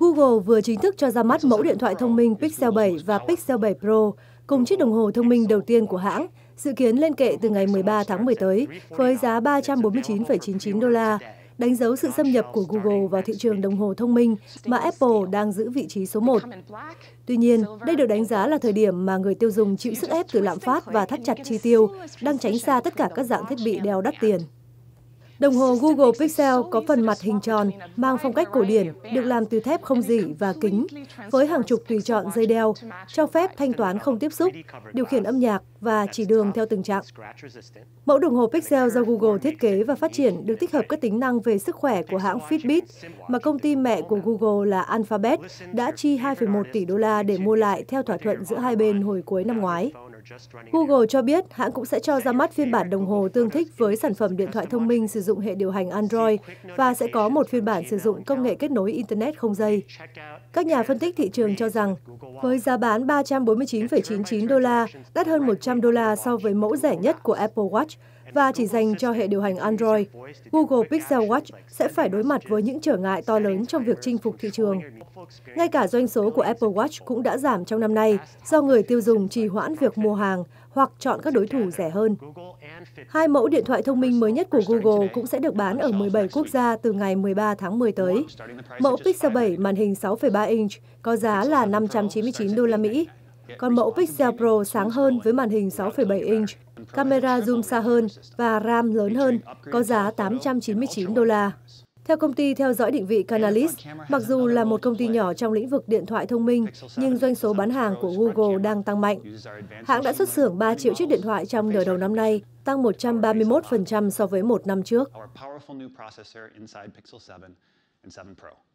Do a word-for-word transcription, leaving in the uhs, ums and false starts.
Google vừa chính thức cho ra mắt mẫu điện thoại thông minh Pixel bảy và Pixel bảy Pro cùng chiếc đồng hồ thông minh đầu tiên của hãng, dự kiến lên kệ từ ngày mười ba tháng mười tới với giá ba trăm bốn mươi chín phẩy chín mươi chín đô la, đánh dấu sự xâm nhập của Google vào thị trường đồng hồ thông minh mà Apple đang giữ vị trí số một. Tuy nhiên, đây được đánh giá là thời điểm mà người tiêu dùng chịu sức ép từ lạm phát và thắt chặt chi tiêu, đang tránh xa tất cả các dạng thiết bị đeo đắt tiền. Đồng hồ Google Pixel có phần mặt hình tròn, mang phong cách cổ điển, được làm từ thép không rỉ và kính, với hàng chục tùy chọn dây đeo, cho phép thanh toán không tiếp xúc, điều khiển âm nhạc và chỉ đường theo từng trạng. Mẫu đồng hồ Pixel do Google thiết kế và phát triển được tích hợp các tính năng về sức khỏe của hãng Fitbit, mà công ty mẹ của Google là Alphabet đã chi hai phẩy một tỷ đô la để mua lại theo thỏa thuận giữa hai bên hồi cuối năm ngoái. Google cho biết hãng cũng sẽ cho ra mắt phiên bản đồng hồ tương thích với sản phẩm điện thoại thông minh sử dụng hệ điều hành Android và sẽ có một phiên bản sử dụng công nghệ kết nối Internet không dây. Các nhà phân tích thị trường cho rằng, với giá bán ba trăm bốn mươi chín phẩy chín mươi chín đô la, đắt hơn một trăm đô la so với mẫu rẻ nhất của Apple Watch, và chỉ dành cho hệ điều hành Android, Google Pixel Watch sẽ phải đối mặt với những trở ngại to lớn trong việc chinh phục thị trường. Ngay cả doanh số của Apple Watch cũng đã giảm trong năm nay do người tiêu dùng trì hoãn việc mua hàng hoặc chọn các đối thủ rẻ hơn. Hai mẫu điện thoại thông minh mới nhất của Google cũng sẽ được bán ở mười bảy quốc gia từ ngày mười ba tháng mười tới. Mẫu Pixel bảy màn hình sáu phẩy ba inch có giá là năm trăm chín mươi chín đô la Mỹ. Còn mẫu Pixel Pro sáng hơn với màn hình sáu phẩy bảy inch, camera zoom xa hơn và RAM lớn hơn, có giá tám trăm chín mươi chín đô la. Theo công ty theo dõi định vị Canalys, mặc dù là một công ty nhỏ trong lĩnh vực điện thoại thông minh, nhưng doanh số bán hàng của Google đang tăng mạnh. Hãng đã xuất xưởng ba triệu chiếc điện thoại trong nửa đầu năm nay, tăng một trăm ba mươi mốt phần trăm so với một năm trước.